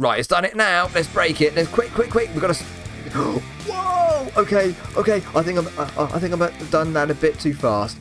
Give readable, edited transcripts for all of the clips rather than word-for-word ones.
Right, it's done it now. Let's break it. Let's quick. We've got to. Whoa! Okay. I think I've done that a bit too fast.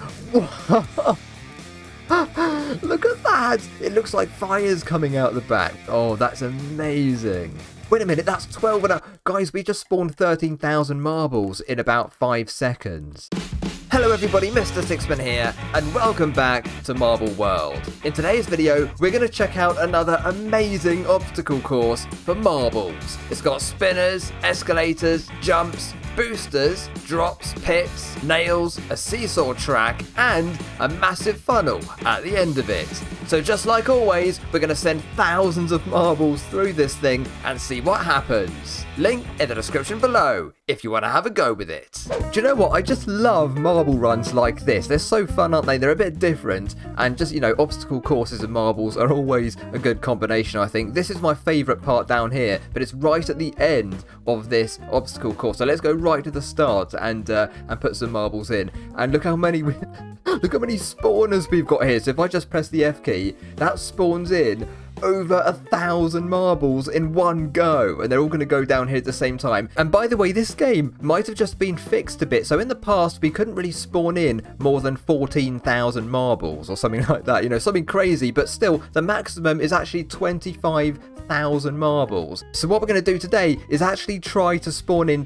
Look at that! It looks like fire's coming out the back. Oh, that's amazing. Wait a minute, that's 12 and a... Guys, we just spawned 13,000 marbles in about 5 seconds. Hello everybody, Mr. Sixman here, and welcome back to Marble World. In today's video, we're going to check out another amazing obstacle course for marbles. It's got spinners, escalators, jumps, boosters, drops, pits, nails, a seesaw track, and a massive funnel at the end of it. So just like always, we're going to send thousands of marbles through this thing and see what happens. Link in the description below if you want to have a go with it. Do you know what? I just love marble runs like this. They're so fun, aren't they? They're a bit different, and just, you know, obstacle courses and marbles are always a good combination, I think. This is my favourite part down here, but it's right at the end of this obstacle course. So let's go right to the start and put some marbles in. And look how many look how many spawners we've got here. So if I just press the F key, that spawns in over 1,000 marbles in one go, and they're all going to go down here at the same time. And by the way, this game might have just been fixed a bit. So in the past, we couldn't really spawn in more than 14,000 marbles or something like that, you know, something crazy, but still the maximum is actually 25,000 marbles. So what we're going to do today is actually try to spawn in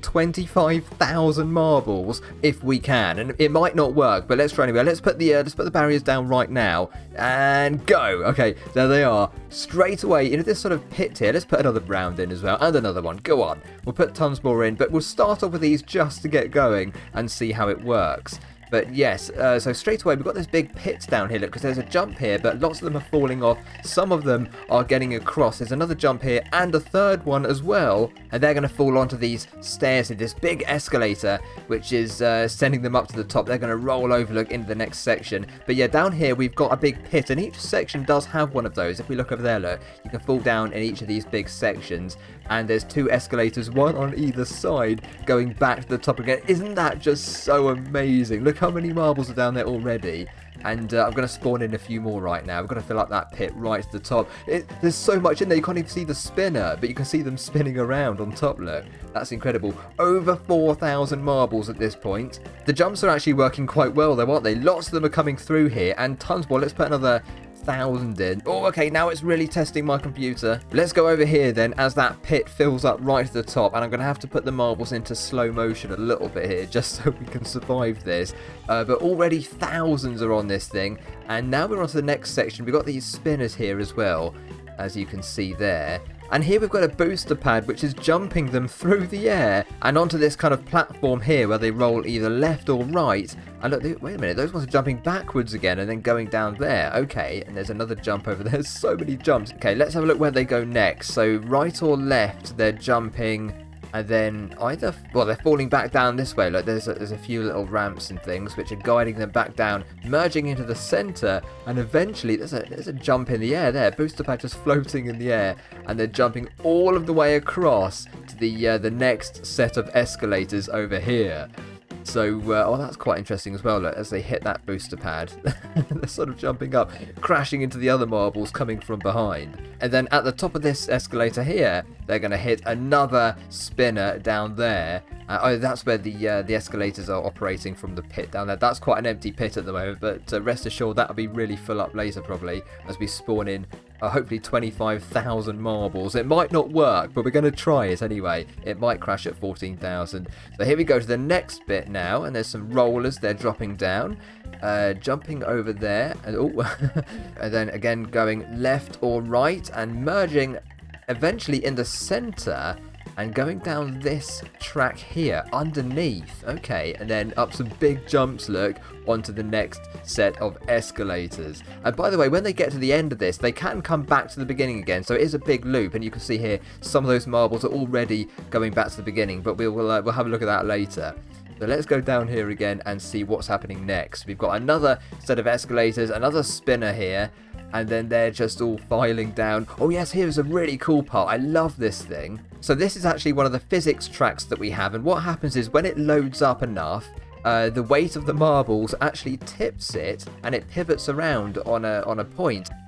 25,000 marbles if we can, and it might not work, but let's try anyway. Let's put the barriers down right now and go. Okay, there they are. Straight away into this sort of pit here. Let's put another round in as well, and another one. Go on. We'll put tons more in, but we'll start off with these just to get going and see how it works. But yes, so straight away we've got this big pit down here, look, because there's a jump here, but lots of them are falling off. Some of them are getting across. There's another jump here and a third one as well, and they're going to fall onto these stairs in this big escalator, which is sending them up to the top. They're going to roll over, look, into the next section. But yeah, down here we've got a big pit, and each section does have one of those. If we look over there, look, you can fall down in each of these big sections, and there's 2 escalators, one on either side, going back to the top again. Isn't that just so amazing? Look how many marbles are down there already. And I'm going to spawn in a few more right now. We've got to fill up that pit right to the top. There's so much in there, you can't even see the spinner, but you can see them spinning around on top, look. That's incredible. Over 4,000 marbles at this point. The jumps are actually working quite well though, aren't they? Lots of them are coming through here, and tons more. Let's put another 1,000 in. Oh, okay, now it's really testing my computer. Let's go over here then as that pit fills up right to the top, and I'm going to have to put the marbles into slow motion a little bit here just so we can survive this. But already thousands are on this thing, and now we're on to the next section. We've got these spinners here as well, as you can see there. And here we've got a booster pad which is jumping them through the air and onto this kind of platform here where they roll either left or right. And look, wait a minute, those ones are jumping backwards again and then going down there. Okay, and there's another jump over there. There's so many jumps. Okay, let's have a look where they go next. So right or left, they're jumping, and then either, well, they're falling back down this way. Look, there's a few little ramps and things which are guiding them back down, merging into the center, and eventually there's a jump in the air there. Booster pad just floating in the air, and they're jumping all of the way across to the next set of escalators over here. So, oh, that's quite interesting as well, look, as they hit that booster pad. They're sort of jumping up, crashing into the other marbles coming from behind. And then at the top of this escalator here, they're going to hit another spinner down there. Oh, that's where the escalators are operating from, the pit down there. That's quite an empty pit at the moment, but rest assured that'll be really full up later probably as we spawn in hopefully 25,000 marbles. It might not work, but we're going to try it anyway. It might crash at 14,000. So here we go to the next bit now, and there's some rollers. They're dropping down, jumping over there, and, oh, and then again going left or right and merging eventually in the center and going down this track here underneath. Okay, and then up some big jumps, look, onto the next set of escalators. And by the way, when they get to the end of this, they can come back to the beginning again, so it is a big loop, and you can see here some of those marbles are already going back to the beginning, but we'll have a look at that later. So let's go down here again and see what's happening next. We've got another set of escalators, another spinner here, and then they're just all filing down. Oh yes, here's a really cool part. I love this thing. So this is actually one of the physics tracks that we have, and what happens is when it loads up enough, the weight of the marbles actually tips it, and it pivots around on a point.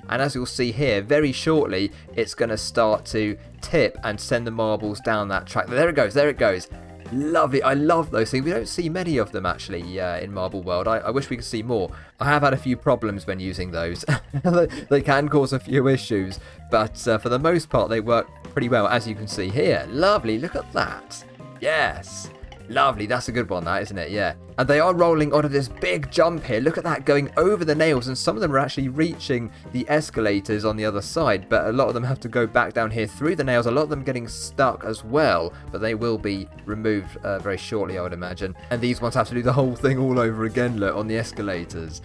And as you'll see here, very shortly, it's going to start to tip and send the marbles down that track. There it goes, there it goes. Lovely. I love those things. We don't see many of them actually in Marble World. I wish we could see more. I have had a few problems when using those. They can cause a few issues, but for the most part they work pretty well, as you can see here. Lovely. Look at that. Yes. Lovely, that's a good one, that, isn't it? Yeah. And they are rolling onto this big jump here. Look at that, going over the nails, and some of them are actually reaching the escalators on the other side, but a lot of them have to go back down here through the nails. A lot of them getting stuck as well, but they will be removed very shortly, I would imagine. And these ones have to do the whole thing all over again, look, on the escalators.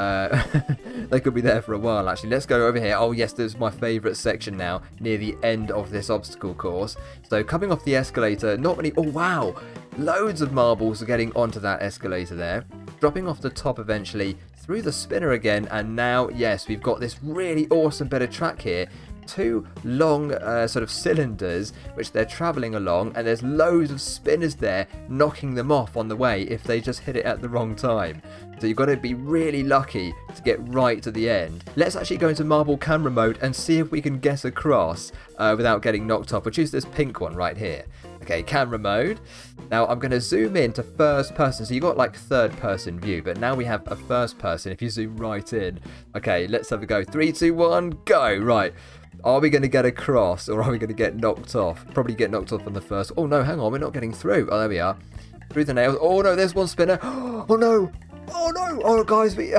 They could be there for a while, actually. Let's go over here. Oh yes, this is my favourite section now, near the end of this obstacle course. So coming off the escalator, not many, oh wow, loads of marbles are getting onto that escalator there, dropping off the top eventually, through the spinner again, and now, yes, we've got this really awesome bit of track here. Two long sort of cylinders which they're travelling along, and there's loads of spinners there knocking them off on the way if they just hit it at the wrong time. So you've got to be really lucky to get right to the end. Let's actually go into marble camera mode and see if we can get across without getting knocked off. We'll choose this pink one right here. Okay, camera mode. Now I'm going to zoom in to first person. So you've got like third person view, but now we have a first person if you zoom right in. Okay, let's have a go. 3, 2, 1, go. Right. Are we going to get across, or are we going to get knocked off? Probably get knocked off on the first. Oh no, hang on, we're not getting through. Oh, there we are. Through the nails. Oh no, there's one spinner. Oh no. Oh no. Oh guys, we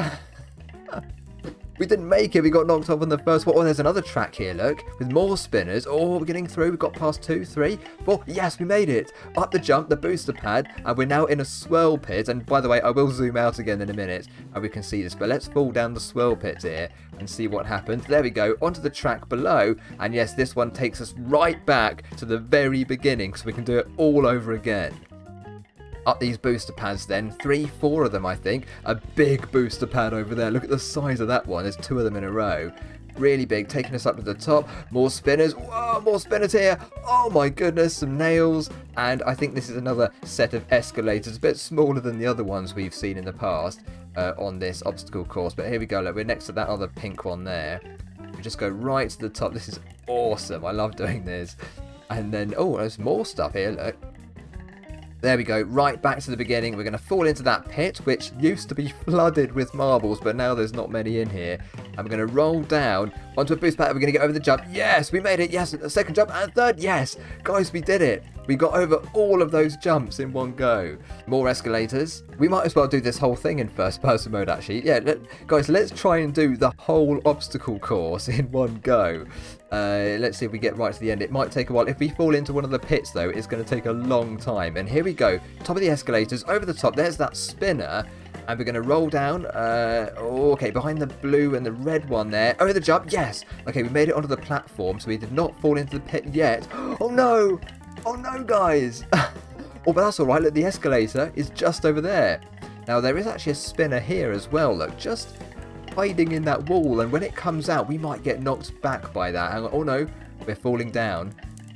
didn't make it. We got knocked off on the first one. Oh, there's another track here, look, with more spinners. Oh, we're getting through. We've got past 2, 3, 4. Yes, we made it. Up the jump, the booster pad, and we're now in a swirl pit. And by the way, I will zoom out again in a minute and we can see this. But let's fall down the swirl pit here and see what happens. There we go, onto the track below. And yes, this one takes us right back to the very beginning, so we can do it all over again. Up these booster pads then, 3, 4 of them I think. A big booster pad over there. Look at the size of that one. There's 2 of them in a row. Really big, taking us up to the top. More spinners. Whoa, more spinners here. Oh my goodness, some nails. And I think this is another set of escalators, a bit smaller than the other ones we've seen in the past on this obstacle course. But here we go, look, we're next to that other pink one there. We just go right to the top. This is awesome. I love doing this. And then, oh, there's more stuff here, look. There we go, right back to the beginning. We're going to fall into that pit, which used to be flooded with marbles, but now there's not many in here. And we're going to roll down onto a boost pad. We're going to get over the jump. Yes, we made it. Yes, a second jump and a third. Yes, guys, we did it. We got over all of those jumps in one go. More escalators. We might as well do this whole thing in first person mode, actually. Yeah, guys, let's try and do the whole obstacle course in one go. Let's see if we get right to the end. It might take a while. If we fall into one of the pits, though, it's going to take a long time. And here we go. Top of the escalators, over the top. There's that spinner. And we're going to roll down. Okay, behind the blue and the red one there. Over the jump. Yes. Okay, we made it onto the platform, so we did not fall into the pit yet. Oh, no. Oh, no, guys. Oh, but that's all right. Look, the escalator is just over there. Now, there is actually a spinner here as well. Look, just hiding in that wall, and when it comes out we might get knocked back by that. Hang on. Oh no, we're falling down.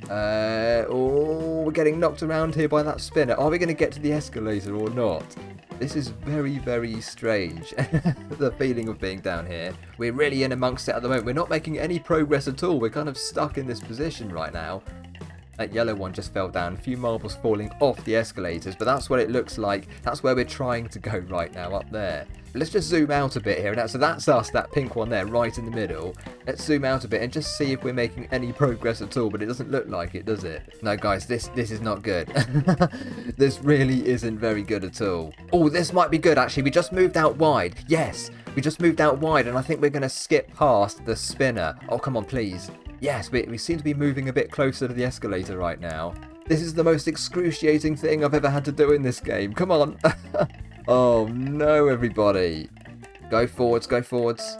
Oh, we're getting knocked around here by that spinner. Are we going to get to the escalator or not? This is very, very strange. The feeling of being down here. We're really in amongst it at the moment. We're not making any progress at all. We're kind of stuck in this position right now. That yellow one just fell down. A few marbles falling off the escalators, but that's what it looks like. That's where we're trying to go right now, up there. But let's just zoom out a bit here. So that's us, that pink one there, right in the middle. Let's zoom out a bit and just see if we're making any progress at all, but it doesn't look like it, does it? No, guys, this is not good. This really isn't very good at all. Oh, this might be good, actually. We just moved out wide. Yes, we just moved out wide, and I think we're going to skip past the spinner. Oh, come on, please. Yes, we seem to be moving a bit closer to the escalator right now. This is the most excruciating thing I've ever had to do in this game. Come on. Oh no, everybody. Go forwards, go forwards.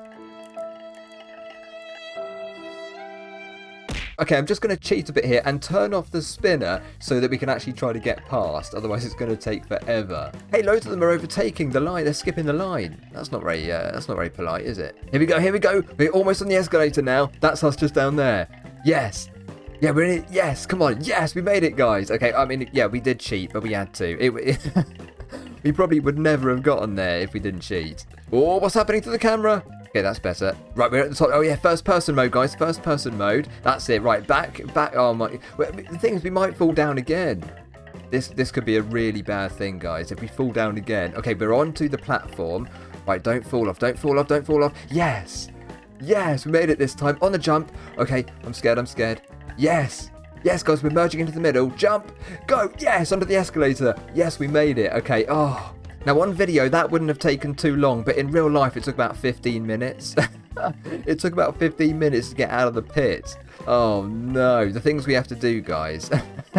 Okay, I'm just going to cheat a bit here and turn off the spinner so that we can actually try to get past. Otherwise, it's going to take forever. Hey, loads of them are overtaking the line. They're skipping the line. That's not very polite, is it? Here we go. Here we go. We're almost on the escalator now. That's us just down there. Yes. Yeah, we're in it. Yes. Come on. Yes, we made it, guys. Okay. I mean, yeah, we did cheat, but we had to. We probably would never have gotten there if we didn't cheat. Oh, what's happening to the camera? Okay, that's better. Right, we're at the top. Oh, yeah, first person mode, guys. First person mode. That's it. Right, back. Oh, my. The thing is, we might fall down again. This could be a really bad thing, guys, if we fall down again. Okay, we're onto the platform. Right, don't fall off. Don't fall off. Don't fall off. Yes. Yes, we made it this time. On the jump. Okay, I'm scared. I'm scared. Yes. Yes, guys, we're merging into the middle. Jump. Go. Yes, under the escalator. Yes, we made it. Okay. Oh. Now, on video, that wouldn't have taken too long, but in real life, it took about 15 minutes. It took about 15 minutes to get out of the pit. Oh, no. The things we have to do, guys.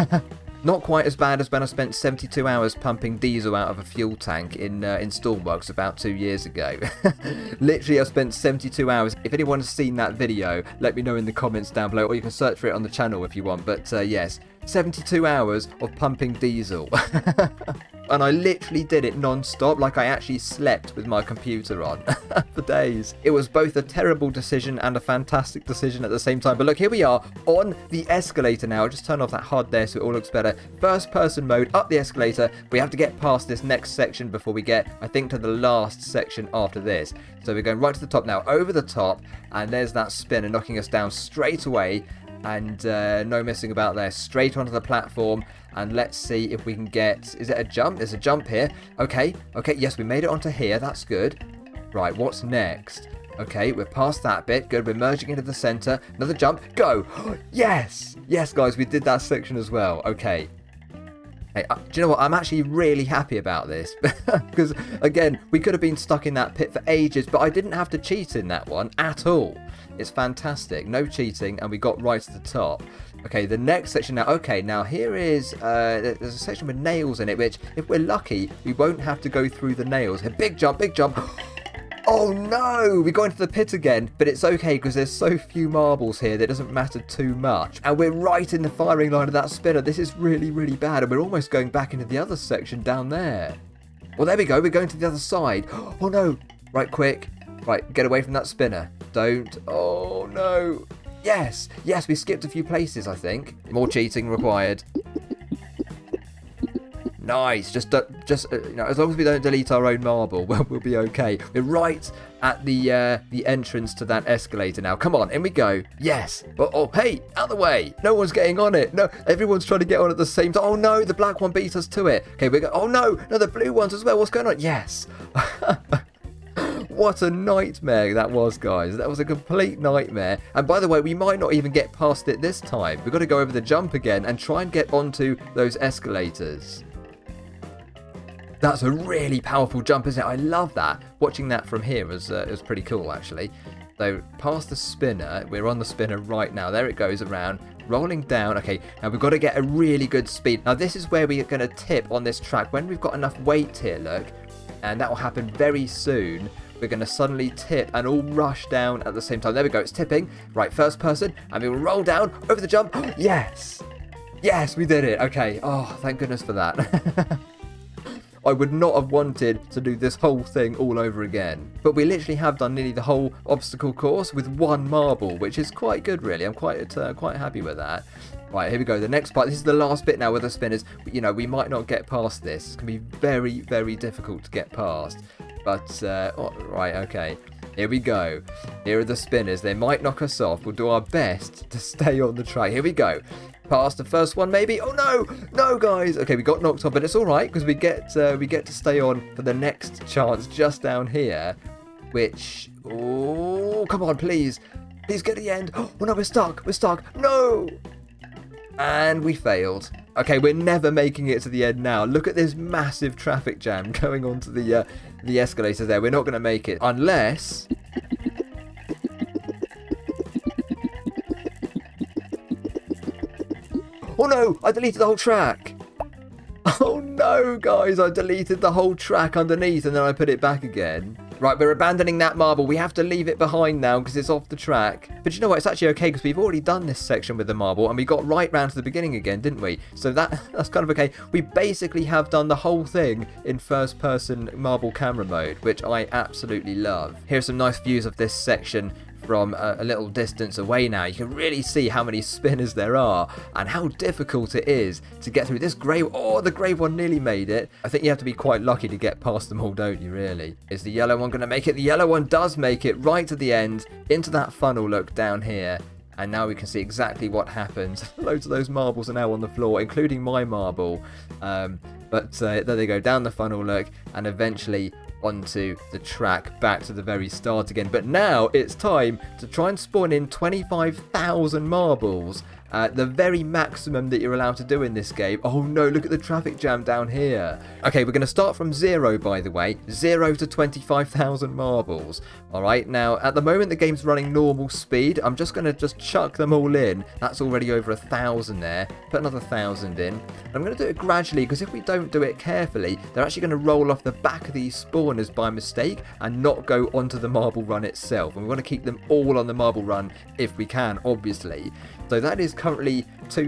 Not quite as bad as when I spent 72 hours pumping diesel out of a fuel tank in Stormworks about 2 years ago. Literally, I spent 72 hours. If anyone's seen that video, let me know in the comments down below, or you can search for it on the channel if you want. But yes, 72 hours of pumping diesel. And I literally did it non-stop, like I actually slept with my computer on for days. It was both a terrible decision and a fantastic decision at the same time. But look, here we are on the escalator now. I'll just turn off that HUD there so it all looks better. First person mode, up the escalator. We have to get past this next section before we get, I think, to the last section after this. So we're going right to the top now, over the top. And there's that spinner knocking us down straight away. And no messing about there, straight onto the platform. And let's see if we can get, is it a jump? There's a jump here. Okay, yes, we made it onto here. That's good. Right, what's next? Okay, we're past that bit. Good, we're merging into the center. Another jump. Go. Yes. Yes, guys, we did that section as well. Okay. Hey, do you know what? I'm actually really happy about this. Because, again, we could have been stuck in that pit for ages, but I didn't have to cheat in that one at all. It's fantastic. No cheating, and we got right to the top. Okay, the next section now. Okay, now here is, there's a section with nails in it, which, if we're lucky, we won't have to go through the nails. A big jump, big jump. Oh no, we got into the pit again, but it's okay because there's so few marbles here that it doesn't matter too much. And we're right in the firing line of that spinner. This is really, really bad, and we're almost going back into the other section down there. Well, there we go. We're going to the other side. Oh no. Right, quick. Right, get away from that spinner. Don't. Oh no. Yes, yes, we skipped a few places, I think. More cheating required. Nice. Just you know, as long as we don't delete our own marble, we'll be okay. We're right at the entrance to that escalator now. Come on, in we go. Yes. Oh, hey, out of the way. No one's getting on it. No, everyone's trying to get on at the same time. Oh no, the black one beat us to it. Okay, we go. Oh no, the blue ones as well. What's going on? Yes. What a nightmare that was, guys. That was a complete nightmare. And by the way, we might not even get past it this time. We've got to go over the jump again and try and get onto those escalators. That's a really powerful jump, isn't it? I love that. Watching that from here was pretty cool, actually. So, past the spinner. We're on the spinner right now. There it goes around, rolling down. Okay, now we've got to get a really good speed. Now, this is where we're going to tip on this track. When we've got enough weight here, look, and that will happen very soon. We're going to suddenly tip and all rush down at the same time. There we go. It's tipping. Right, first person. And we will roll down over the jump. Yes. Yes, we did it. Okay. Oh, thank goodness for that. I would not have wanted to do this whole thing all over again. But we literally have done nearly the whole obstacle course with one marble, which is quite good, really. I'm quite happy with that. Right, here we go. The next part. This is the last bit now with the spinners. You know, we might not get past this. It's going to be very, very difficult to get past. But, right, okay. Here we go. Here are the spinners. They might knock us off. We'll do our best to stay on the track. Here we go. Past the first one, maybe. Oh, no. No, guys. Okay, we got knocked off, but it's all right because we get to stay on for the next chance just down here, which... Oh, come on, please. Please get to the end. Oh, no, we're stuck. We're stuck. No. And we failed. Okay, we're never making it to the end now. Look at this massive traffic jam going onto the escalator there. We're not going to make it unless... Oh no, I deleted the whole track. Oh no, guys, I deleted the whole track underneath and then I put it back again. Right, we're abandoning that marble. We have to leave it behind now because it's off the track. But you know what? It's actually okay because we've already done this section with the marble and we got right round to the beginning again, didn't we? So that's kind of okay. We basically have done the whole thing in first-person marble camera mode, which I absolutely love. Here's some nice views of this section from a little distance away now, you can really see how many spinners there are and how difficult it is to get through this grey. Oh, the grey one nearly made it. I think you have to be quite lucky to get past them all, don't you, really? Is the yellow one going to make it? The yellow one does make it right to the end, into that funnel look down here. And now we can see exactly what happens. Loads of those marbles are now on the floor, including my marble. But there they go, down the funnel look, and eventually onto the track, back to the very start again. But now it's time to try and spawn in 25,000 marbles. The very maximum that you're allowed to do in this game. Oh no, look at the traffic jam down here. Okay, we're going to start from 0, by the way. 0 to 25,000 marbles. Alright, now at the moment the game's running normal speed. I'm just going to chuck them all in. That's already over 1,000 there. Put another 1,000 in. I'm going to do it gradually, because if we don't do it carefully, they're actually going to roll off the back of these spawners by mistake and not go onto the marble run itself. And we want to keep them all on the marble run if we can, obviously. So that is currently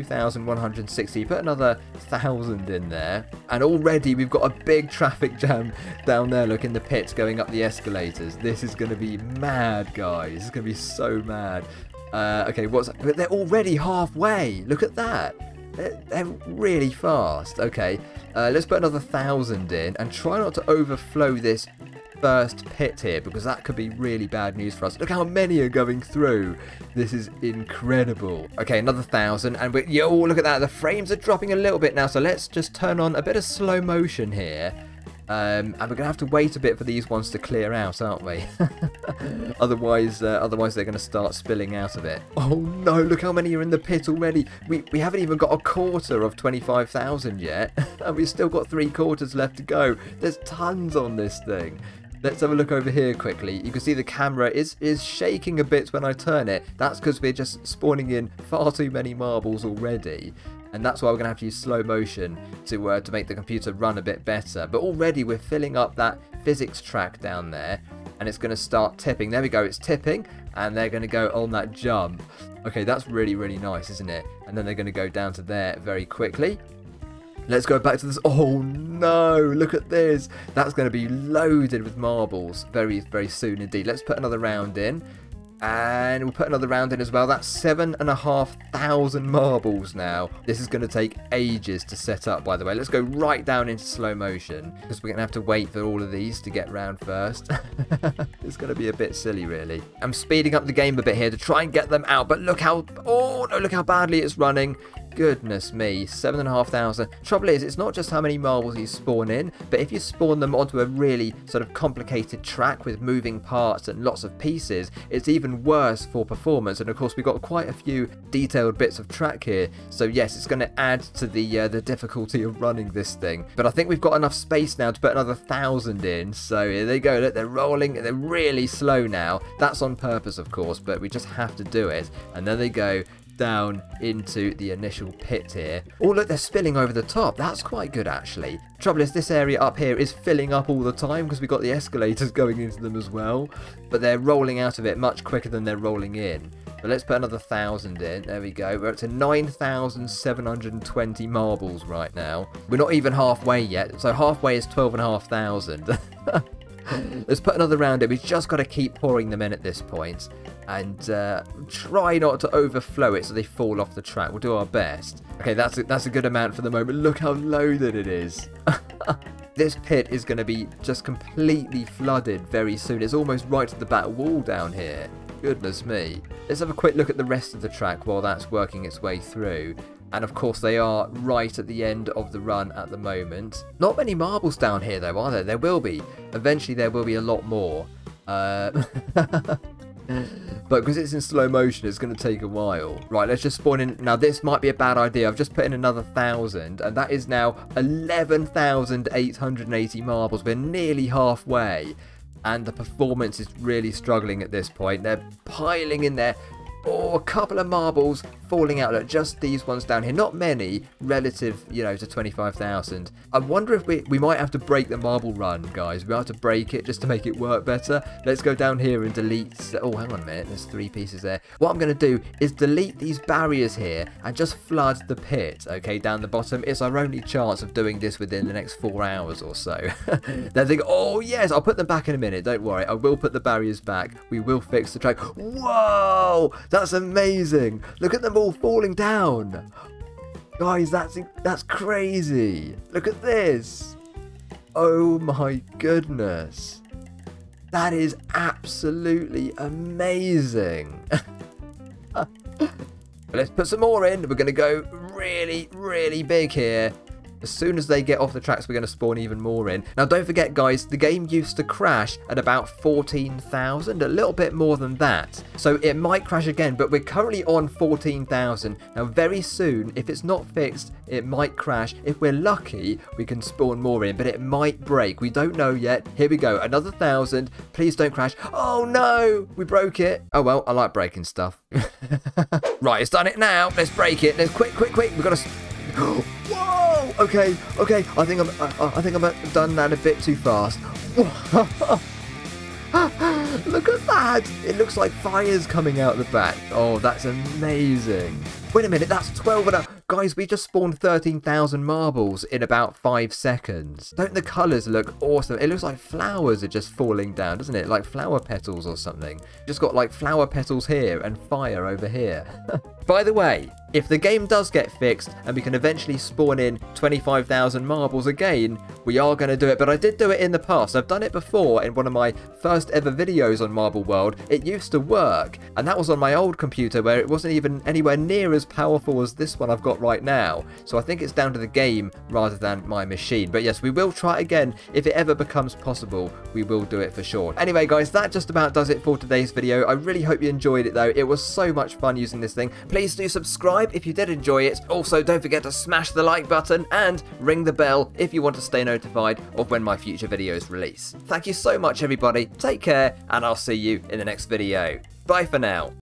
2,160. Put another 1,000 in there. And already we've got a big traffic jam down there. Look, in the pits going up the escalators. This is going to be mad, guys. This is going to be so mad. Okay, but they're already halfway. Look at that. They're really fast. Okay, let's put another 1,000 in and try not to overflow this first pit here, because that could be really bad news for us. Look how many are going through. This is incredible. Okay, another 1,000, and yo, look at that. The frames are dropping a little bit now, so let's just turn on a bit of slow motion here. And we're gonna have to wait a bit for these ones to clear out, aren't we? otherwise they're gonna start spilling out of it. Oh no, look how many are in the pit already. We haven't even got a quarter of 25,000 yet, and we've still got 3/4 left to go. There's tons on this thing. Let's have a look over here quickly. You can see the camera is shaking a bit when I turn it. That's because we're just spawning in far too many marbles already. And that's why we're going to have to use slow motion to make the computer run a bit better. But already we're filling up that physics track down there. And it's going to start tipping. There we go, it's tipping. And they're going to go on that jump. Okay, that's really, really nice, isn't it? And then they're going to go down to there very quickly. Let's go back to this. Oh no, look at this. That's going to be loaded with marbles very, very soon indeed. Let's put another round in. And we'll put another round in as well. That's 7,500 marbles now. This is going to take ages to set up, by the way. Let's go right down into slow motion, because we're going to have to wait for all of these to get round first. It's going to be a bit silly, really. I'm speeding up the game a bit here to try and get them out, but look how... Oh, no, look how badly it's running. Goodness me, 7,500. Trouble is, it's not just how many marbles you spawn in, but if you spawn them onto a really sort of complicated track with moving parts and lots of pieces, it's even worse for performance. And of course, we've got quite a few detailed bits of track here, so yes, it's going to add to the difficulty of running this thing. But I think we've got enough space now to put another 1,000 in. So here they go. Look, they're rolling. They're really slow now. That's on purpose, of course, but we just have to do it. And there they go, down into the initial pit here. Oh look, they're spilling over the top. That's quite good, actually. Trouble is, this area up here is filling up all the time because we've got the escalators going into them as well, but they're rolling out of it much quicker than they're rolling in. But let's put another 1,000 in. There we go. We're up to 9,720 marbles right now. We're not even halfway yet, so halfway is 12,500. Let's put another round in. We've just got to keep pouring them in at this point. And try not to overflow it so they fall off the track. We'll do our best. Okay, that's a good amount for the moment. Look how loaded it is. This pit is going to be just completely flooded very soon. It's almost right to the back wall down here. Goodness me. Let's have a quick look at the rest of the track while that's working its way through. And of course they are right at the end of the run at the moment. Not many marbles down here though, are there? There will be. Eventually there will be a lot more. But because it's in slow motion, it's going to take a while. Right, let's just spawn in. Now, this might be a bad idea. I've just put in another 1,000, and that is now 11,880 marbles. We're nearly halfway, and the performance is really struggling at this point. They're piling in there Oh, a couple of marbles falling out. Look, just these ones down here. Not many relative, you know, to 25,000. I wonder if we might have to break the marble run, guys. We have to break it just to make it work better. Let's go down here and delete. Oh, hang on a minute. There's 3 pieces there. What I'm going to do is delete these barriers here and just flood the pit, okay, down the bottom. It's our only chance of doing this within the next 4 hours or so. Then think, oh, yes, I'll put them back in a minute. Don't worry. I will put the barriers back. We will fix the track. Whoa! That's amazing. Look at them all falling down. Guys, that's crazy. Look at this. Oh my goodness. That is absolutely amazing. Let's put some more in. We're going to go really, really big here. As soon as they get off the tracks, we're going to spawn even more in. Now, don't forget, guys, the game used to crash at about 14,000, a little bit more than that. So it might crash again, but we're currently on 14,000. Now, very soon, if it's not fixed, it might crash. If we're lucky, we can spawn more in, but it might break. We don't know yet. Here we go. Another 1,000. Please don't crash. Oh, no. We broke it. Oh, well, I like breaking stuff. Right, it's done it now. Let's break it. Let's quick. We've got to... Whoa! Okay. I think I've done that a bit too fast. Look at that! It looks like fire's coming out the back. Oh, that's amazing. Wait a minute, that's 12 and a... Guys, we just spawned 13,000 marbles in about 5 seconds. Don't the colours look awesome? It looks like flowers are just falling down, doesn't it? Like flower petals or something. Just got like flower petals here and fire over here. By the way, if the game does get fixed and we can eventually spawn in 25,000 marbles again, we are going to do it. But I did do it in the past. I've done it before in one of my first ever videos on Marble World. It used to work, and that was on my old computer where it wasn't even anywhere near as powerful as this one I've got right now. So I think it's down to the game rather than my machine. But yes, we will try again. If it ever becomes possible, we will do it for sure. Anyway, guys, that just about does it for today's video. I really hope you enjoyed it, though. It was so much fun using this thing. Please do subscribe if you did enjoy it. Also, don't forget to smash the like button and ring the bell if you want to stay notified of when my future videos release. Thank you so much, everybody. Take care, and I'll see you in the next video. Bye for now.